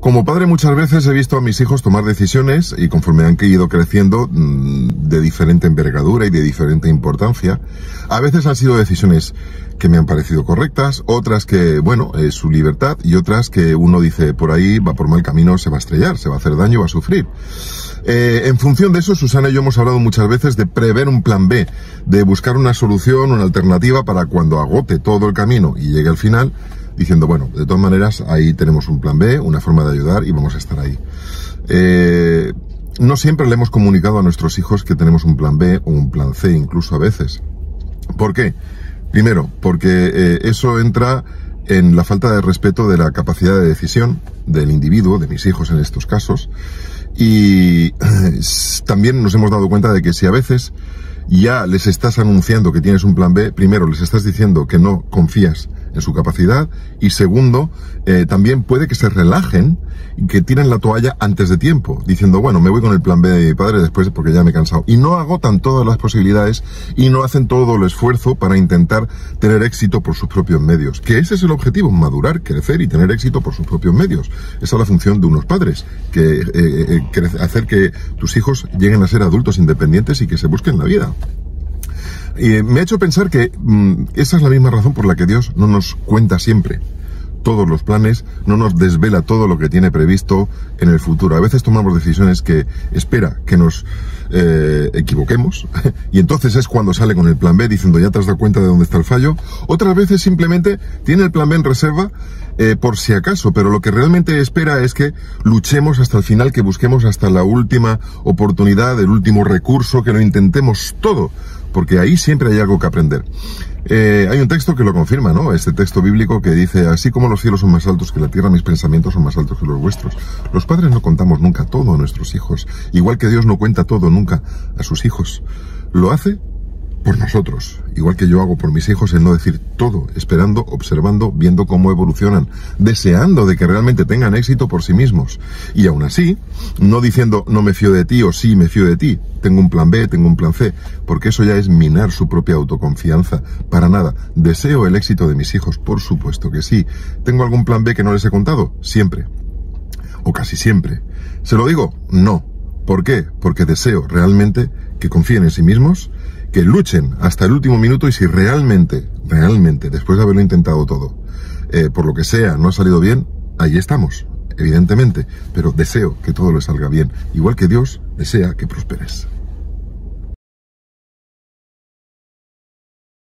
Como padre muchas veces he visto a mis hijos tomar decisiones y conforme han ido creciendo de diferente envergadura y de diferente importancia, a veces han sido decisiones que me han parecido correctas, otras que, bueno, es su libertad y otras que uno dice por ahí va por mal camino, se va a estrellar, se va a hacer daño, va a sufrir. En función de eso, Susana y yo hemos hablado muchas veces de prever un plan B, de buscar una solución, una alternativa para cuando agote todo el camino y llegue al final, diciendo, bueno, de todas maneras, ahí tenemos un plan B, una forma de ayudar y vamos a estar ahí. No siempre le hemos comunicado a nuestros hijos que tenemos un plan B o un plan C, incluso a veces. ¿Por qué? Primero, porque eso entra en la falta de respeto de la capacidad de decisión del individuo, de mis hijos en estos casos, y también nos hemos dado cuenta de que si a veces ya les estás anunciando que tienes un plan B, primero les estás diciendo que no confías en su capacidad y segundo, también puede que se relajen y que tiren la toalla antes de tiempo, diciendo, bueno, me voy con el plan B de mi padre después porque ya me he cansado. Y no agotan todas las posibilidades y no hacen todo el esfuerzo para intentar tener éxito por sus propios medios. Que ese es el objetivo, madurar, crecer y tener éxito por sus propios medios. Esa es la función de unos padres, que hacer que tus hijos lleguen a ser adultos independientes y que se busquen la vida. Me ha hecho pensar que esa es la misma razón por la que Dios no nos cuenta siempre todos los planes, no nos desvela todo lo que tiene previsto en el futuro. A veces tomamos decisiones que espera que nos equivoquemos y entonces es cuando sale con el plan B diciendo ya te has dado cuenta de dónde está el fallo. Otras veces simplemente tiene el plan B en reserva por si acaso, pero lo que realmente espera es que luchemos hasta el final, que busquemos hasta la última oportunidad, el último recurso, que lo intentemos todo, porque ahí siempre hay algo que aprender. Hay un texto que lo confirma, ¿no? Este texto bíblico que dice, así como los cielos son más altos que la tierra, mis pensamientos son más altos que los vuestros. Los padres no contamos nunca todo a nuestros hijos, igual que Dios no cuenta todo nunca a sus hijos. Lo hace por nosotros, igual que yo hago por mis hijos, el no decir todo, esperando, observando, viendo cómo evolucionan, deseando de que realmente tengan éxito por sí mismos. Y aún así, no diciendo no me fío de ti o sí me fío de ti, tengo un plan B, tengo un plan C, porque eso ya es minar su propia autoconfianza. Para nada. ¿Deseo el éxito de mis hijos? Por supuesto que sí. ¿Tengo algún plan B que no les he contado? Siempre. O casi siempre. ¿Se lo digo? No. ¿Por qué? Porque deseo realmente que confíen en sí mismos, que luchen hasta el último minuto y si realmente, después de haberlo intentado todo, por lo que sea, no ha salido bien, ahí estamos, evidentemente, pero deseo que todo les salga bien, igual que Dios desea que prosperes.